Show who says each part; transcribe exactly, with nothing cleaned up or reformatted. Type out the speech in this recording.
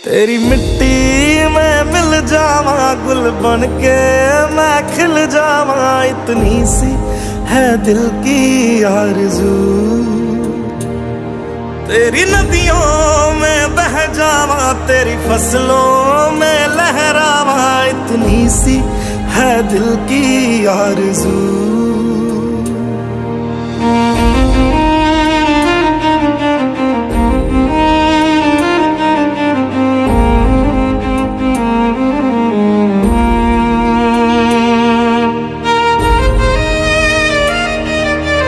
Speaker 1: तेरी मिट्टी में मिल जावा, गुल बन के मैं खिल जावा, इतनी सी है दिल की आरज़ू। तेरी नदियों में बह जावा, तेरी फसलों में लहरावा, इतनी सी है दिल की आरज़ू।